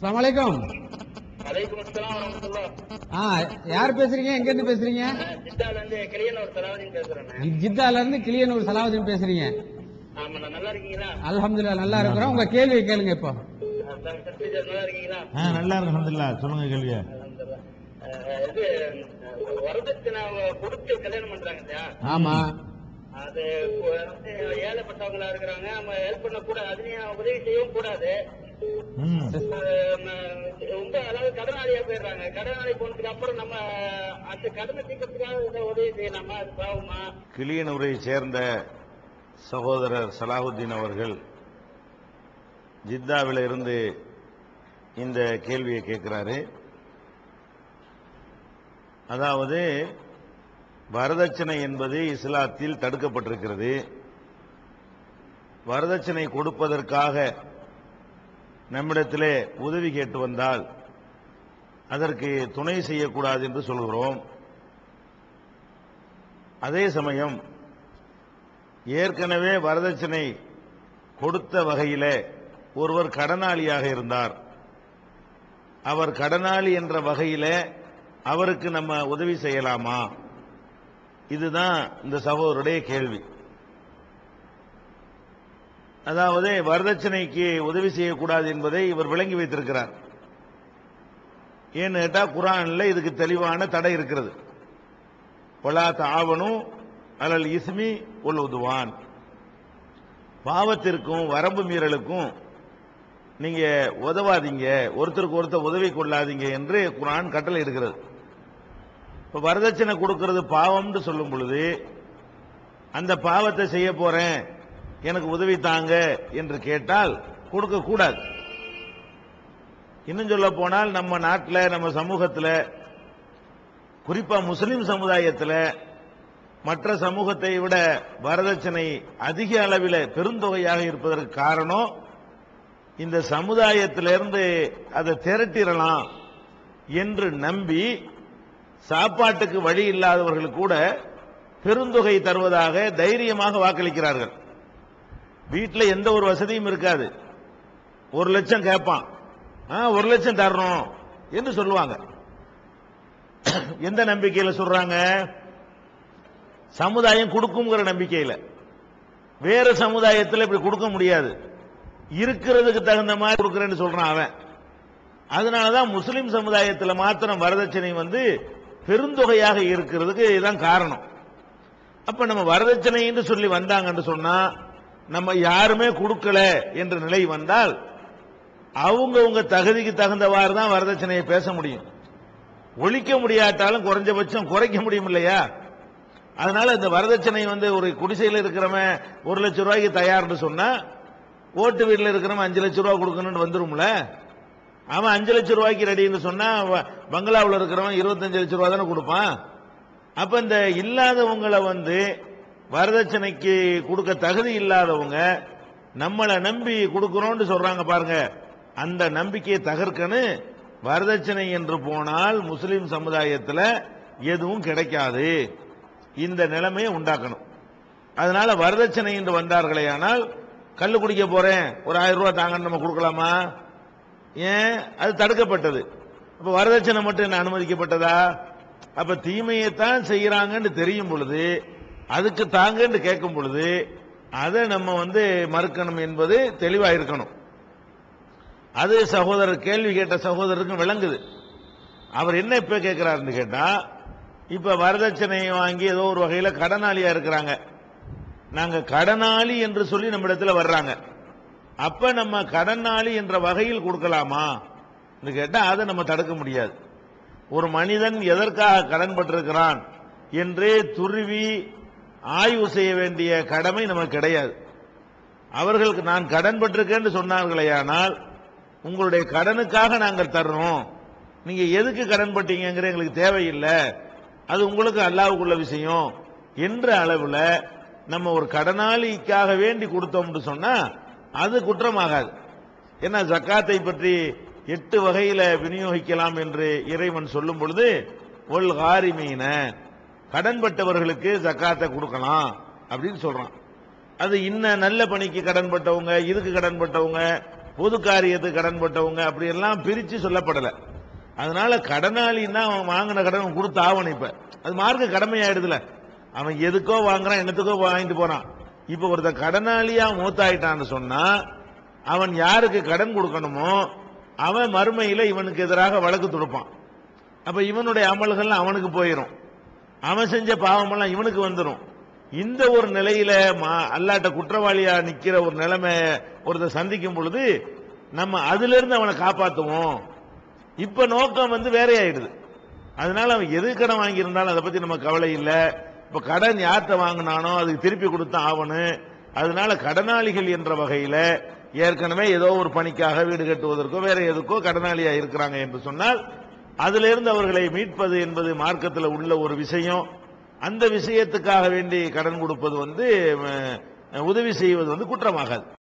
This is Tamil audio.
அஸ்ஸலாமு அலைக்கும். வலைக்கும் அஸ்ஸலாம் வரஹ்மத்துல்லாஹ். யார் பேசுறீங்க? எங்க இருந்து பேசுறீங்க? ஜித்தால இருந்து கிளியனூர் சலாவுதீன் பேசுறேன். ஜித்தால இருந்து கிளியனூர் சலாவுதீன் பேசுறீங்க. ஆமாண்ணா, நல்லா இருக்கீங்களா? அல்ஹம்துலில்லாஹ் நல்லா இருக்கிறோம். உங்க கேள்வியை கேளுங்க இப்போ. நல்லா இருக்கீங்களா? நல்லா இருக்கு அல்ஹம்துலில்லாஹ். சொல்லுங்க கேள்வியா. அல்ஹம்துலில்லாஹ். இது வரதட்சணை கொடுத்து கல்யாணம் பண்றாங்க இல்லையா? ஆமா. அது வந்து ஏழைப்பட்டவங்களா இருக்கிறாங்க, நம்ம ஹெல்ப் பண்ண கூடாது, அதுலயும் உதவி செய்யவும் கூடாது. ரொம்ப அதாவது கடனாளியா போயிடுறாங்க. கடனாளி போனதுக்கு அப்புறம் நம்ம அந்த கடனை தீர்க்கறதுக்காக உதவி செய்யலாமா? அது பாவமா? கிளியனூரை சேர்ந்த சகோதரர் சலாஹுத்தீன் அவர்கள் ஜித்தாவில் இருந்து இந்த கேள்வியை கேட்கிறாரு. அதாவது வரதட்சணை என்பது இஸ்லாத்தில் தடுக்கப்பட்டிருக்கிறது. வரதட்சணை கொடுப்பதற்காக நம்மிடத்திலே உதவி கேட்டு வந்தால் அதற்கு துணை செய்யக்கூடாது என்று சொல்கிறோம். அதே சமயம் ஏற்கனவே வரதட்சணை கொடுத்த வகையிலே ஒருவர் கடனாளியாக இருந்தார். அவர் கடனாளி என்ற வகையிலே அவருக்கு நம்ம உதவி செய்யலாமா? இதுதான் இந்த சகோதரருடைய கேள்வி. அதாவது வரதட்சணைக்கு உதவி செய்யக்கூடாது என்பதை இவர் விளங்கி வைத்திருக்கிறார். ஏன்னு கேட்டா குர்ஆன்ல இதுக்கு தெளிவான தடை இருக்கிறது. வலா தஆவனு அலல் இஸ்மி வல் உத்வான், பாவத்திற்கும் வரம்பு மீறலுக்கும் நீங்க உதவாதீங்க, ஒருத்தருக்கு ஒருத்தர் உதவி கொள்ளாதீங்க என்று குர்ஆன் கட்டளை இருக்கிறது. இப்ப வரதட்சணை கொடுக்கிறது பாவம்னு சொல்லும் பொழுது அந்த பாவத்தை செய்ய போறேன், எனக்கு உதவி தாங்க என்று கேட்டால் கொடுக்க கூடாது. இன்னும் சொல்ல போனால் நம்ம நாட்டில், நம்ம சமூகத்தில், குறிப்பா முஸ்லிம் சமுதாயத்தில் மற்ற சமூகத்தை விட வரதட்சணை அதிக அளவில் பெருந்தொகையாக இருப்பதற்கு காரணம் இந்த சமுதாயத்திலிருந்து அதை திரட்டிடலாம் என்று நம்பி சாப்பாட்டுக்கு வழி இல்லாதவர்கள் கூட பெருந்தொகை தருவதாக தைரியமாக வாக்களிக்கிறார்கள். வீட்டில் எந்த ஒரு வசதியும் இருக்காது, 1 லட்சம் கேட்பான், 1 லட்சம் தரணும் என்று சொல்லுவாங்க. எந்த நம்பிக்கையில சொல்றாங்க? சமுதாயம் கொடுக்குங்கிற நம்பிக்கையில. வேற சமுதாயத்தில் இப்படி கொடுக்க முடியாது, இருக்கிறதுக்கு தகுந்த மாதிரி கொடுக்கிறேன்னு சொல்றான் அவன். அதனாலதான் முஸ்லிம் சமுதாயத்தில் மாத்திரம் வரதட்சணை வந்து பெருந்தொகையாக இருக்கிறதுக்கு இதுதான் காரணம். அப்ப நம்ம வரதட்சணை என்று சொல்லி வந்தாங்கன்னு சொன்னா, நம்ம யாருமே கொடுக்கல என்ற நிலை வந்தால் அவங்கவுங்க தகுதிக்கு தகுந்தவாறு தான் வரதட்சணையை பேச முடியும். ஒழிக்க முடியாட்டாலும் குறைஞ்சபட்சம் குறைக்க முடியும் இல்லையா? அதனால இந்த வரதட்சணை வந்து ஒரு குடிசையில் இருக்கிறவன் 1 லட்சம் ரூபாய்க்கு தயார்னு சொன்னா, ஓட்டு வீட்டில் இருக்கிறவன் 5 லட்சம் ரூபாய் கொடுக்கணும்னு வந்துரும்ல. அவன் 5 லட்சம் ரூபாய்க்கு ரெடின்னு சொன்னா பங்களாவில் இருக்கிறவன் 25 லட்சம் ரூபாய் தானே கொடுப்பான். அப்ப இந்த இல்லாதவங்களை வந்து வரதட்சணைக்கு கொடுக்க தகுதி இல்லாதவங்க நம்மளை நம்பி கொடுக்கிறோம்னு சொல்றாங்க பாருங்க, அந்த நம்பிக்கையை தகர்க்கணும். வரதட்சணை என்று போனால் முஸ்லிம் சமுதாயத்தில் எதுவும் கிடைக்காது, இந்த நிலைமையை உண்டாக்கணும். அதனால வரதட்சணை என்று வந்தார்களே ஆனால், கல்லு குடிக்க போறேன் ஒரு 1000 ரூபாய் தாங்கன்னு நம்ம கொடுக்கலாமா? ஏன்? அது தடுக்கப்பட்டது. அப்ப வரதட்சணை மட்டும் என்ன அனுமதிக்கப்பட்டதா? அப்ப தீமையைத்தான் செய்யறாங்கன்னு தெரியும் பொழுது அதுக்கு தாங்கன்னு கேட்கும் பொழுது அதை நம்ம வந்து மறுக்கணும் என்பது தெளிவா இருக்கணும். அது சகோதரர் கேள்வி கேட்ட சகோதரருக்கு விளங்குது. அவர் என்ன இப்ப கேட்கிறாருன்னு கேட்டா, இப்ப வரதட்சணையை வாங்கி ஏதோ ஒரு வகையில கடனாளியா இருக்கிறாங்க, நாங்க கடனாளி என்று சொல்லி நம்ம இடத்துல வர்றாங்க, அப்ப நம்ம கடனாளி என்ற வகையில் கொடுக்கலாமா கேட்டா அதை நம்ம தடுக்க முடியாது. ஒரு மனிதன் எதற்காக கடன் பட்டிருக்கிறான் என்று துருவி ஆய்வு செய்ய வேண்டிய கடமை நமக்கு கிடையாது. அவர்களுக்கு நான் கடன் பட்டிருக்கேன்னு சொன்னார்களேயானால், உங்களுடைய கடனுக்காக நாங்கள் தர்றோம், நீங்க எதுக்கு கடன் பட்டீங்கிற எங்களுக்கு தேவையில்லை, அது உங்களுக்கு அல்லாஹ்வுக்குள்ள விஷயம் என்ற அளவில் நம்ம ஒரு கடனாளிக்காக வேண்டி கொடுத்தோம்னு சொன்னா அது குற்றமாகாது. ஏன்னா ஜக்காத்தை பற்றி 8 வகையில விநியோகிக்கலாம் என்று இறைவன் சொல்லும் பொழுது, ஒல் காரிமீன, கடன்பட்டவர்களுக்கு ஜக்காத்தை கொடுக்கலாம் அப்படின்னு சொல்றான். அது இன்ன நல்ல பணிக்கு கடன்பட்டவங்க, இதுக்கு கடன்பட்டவங்க, பொது காரியத்துக்கு கடன் பட்டவங்க அப்படி எல்லாம் பிரிச்சு சொல்லப்படல. அதனால கடனாளின்னா அவன் வாங்கின கடன் கொடுத்து ஆவணும். இப்ப அது மார்க்க கடமையாயிடுதுல. அவன் எதுக்கோ வாங்குறான், என்னத்துக்கோ வாங்கிட்டு போறான். இப்ப ஒருத்தன் கடனாளியா மூத்தாயிட்டான்னு சொன்னா அவன் யாருக்கு கடன் கொடுக்கணுமோ அவன் மறுமையில இவனுக்கு எதிராக வழக்கு தொடுப்பான். அப்ப இவனுடைய அமல்கள் அவனுக்கு போயிடும், அவன் செஞ்ச பாவமெல்லாம் இவனுக்கு வந்துடும். இந்த ஒரு நிலையில அல்லாட்ட குற்றவாளியா நிக்கிற ஒரு நிலைமை ஒருத்தர் சந்திக்கும் பொழுது நம்ம அதுல இருந்து அவனை காப்பாத்துவோம். இப்ப நோக்கம் வேறையாயிடுது. அதனால அவன் எது கடன் வாங்கியிருந்தாலும் அதை பத்தி நம்ம கவலை இல்லை. இப்ப கடன் யார்கிட்ட வாங்கினானோ அதுக்கு திருப்பி கொடுத்தா ஆவணும். அதனால கடனாளிகள் என்ற வகையில ஏற்கனவே ஏதோ ஒரு பணிக்காக வீடு கட்டுவதற்கோ வேற எதுக்கோ கடனாளியா இருக்கிறாங்க என்று சொன்னால் அதுல இருந்து அவர்களை மீட்பது என்பது மார்க்கத்தில் உள்ள ஒரு விஷயம். அந்த விஷயத்துக்காக வேண்டி கடன் கொடுப்பது உதவி செய்வது குற்றமாகாது.